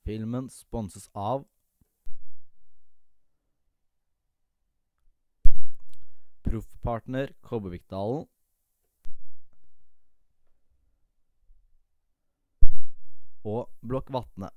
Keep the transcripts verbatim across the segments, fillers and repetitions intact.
Filmen sponses av Proffpartner Kobbervikdalen og Blokk Vatne.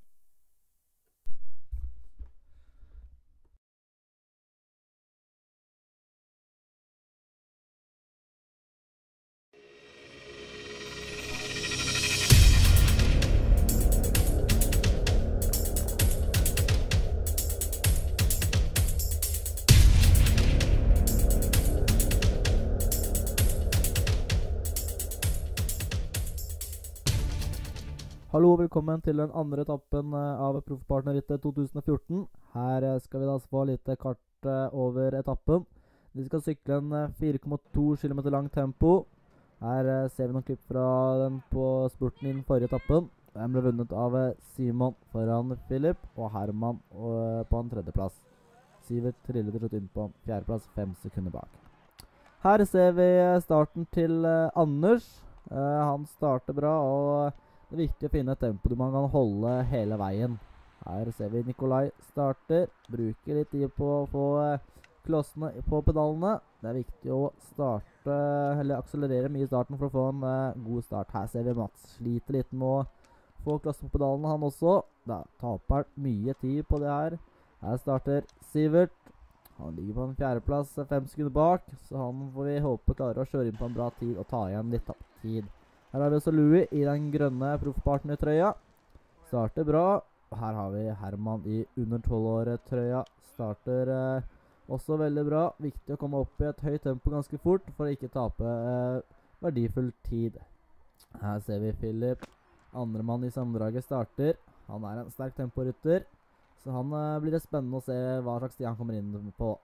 Hallo og velkommen til den andre etappen av Proffpartnerrittet to tusen og fjorten. Her skal vi da få litt kart over etappen. Vi skal sykle en fire komma to kilometer lang tempo. Her ser vi noen klipp fra den på spurten i den forrige etappen. Den ble vunnet av Simon foran Philip og Herman på en tredjeplass. Sivert trillet til slutt inn på en fjerdeplass, fem sekunder bak. Her ser vi starten til Anders. Han starter bra, og det er viktig å finne et tempo du man kan holde hele veien. Her ser vi Nikolai starter, bruker litt tid på å få klossene på pedalene. Det er viktig å starte, eller akselerere mye i starten for å få en uh, god start. Her ser vi Mats sliter litt med å få klossene på pedalene han også. Da taper han mye tid på det her. Her starter Sivert. Han ligger på en fjerdeplass, fem sekunder bak, så han får vi håpe klarer å kjøre inn på en bra tid og ta igjen litt av tid. Her har vi også Louis i den grønne Proffpartner-trøya. Starter bra. Her har vi Herman i under tolv-år-trøya. Starter eh, også veldig bra. Viktig å komme opp i et høyt tempo ganske fort for å ikke tape eh, verdifull tid. Her ser vi Philip. Andre mann i sammendraget starter. Han er en sterk temporytter, så han eh, blir det spennende å se hva slags tid han kommer inn på.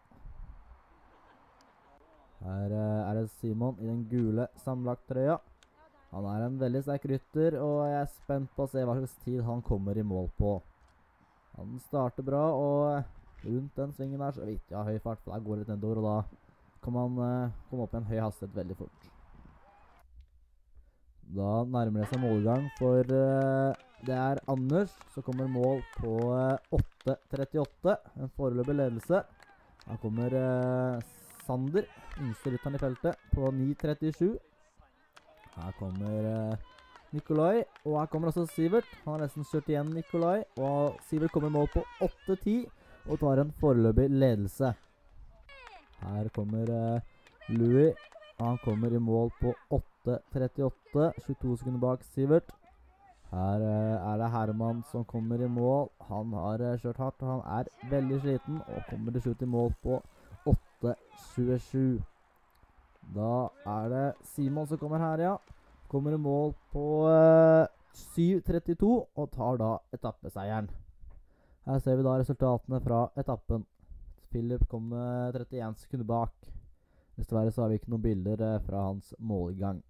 Her eh, er det Simon i den gule sammenlagt-trøya. Han er en veldig sterk rytter, og jeg er spent på å se hva slags tid han kommer i mål på. Han starter bra, og rundt den svingen her så er det viktig å ha høy fart, for der går det litt nedover, og da kan man uh, komme opp i en høy hastighet veldig fort. Da nærmer det seg målgang, for uh, det er Anders som kommer mål på uh, åtte trettiåtte, en foreløpig ledelse. Her kommer uh, Sander, yngste rytteren i feltet, på ni trettisju. Her kommer uh, Nikolai, og her kommer også Sivert. Han har nesten kjørt igjen Nikolai, og Sivert kommer i mål på åtte ti og tar en foreløpig ledelse. Her kommer uh, Louis, og han kommer i mål på åtte trettiåtte, tjueto sekunder bak Sivert. Her uh, er det Herman som kommer i mål. Han har uh, kjørt hardt, og han er veldig sliten, og kommer til slutt i mål på åtte tjuesju. Da er det Simon som kommer her, ja. Kommer i mål på uh, syv trettito og tar da etappeseieren. Her ser vi da resultatene fra etappen. Philip kom uh, trettien sekunder bak. Dessverre så har vi ikke noen bilder uh, fra hans målgang.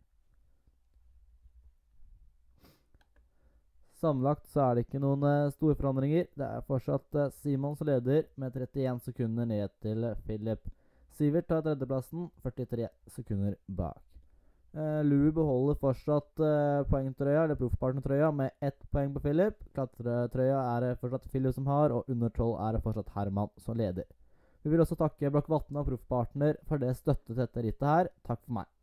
Sammenlagt så er det ikke noen uh, store forandringer. Det er fortsatt uh, Simon som leder med trettien sekunder ned til Philip. Sivert tar tredjeplassen, førtitre sekunder bak. Uh, Louis beholder fortsatt uh, poengtrøya, eller Proffpartner-trøya, med ett poeng på Philip. Klatretrøya er det fortsatt Philip som har, og under tolv er det fortsatt Herman som leder. Vi vil også takke Blokk Vatne og Proffpartner for det støttet til dette rittet her. Takk for meg.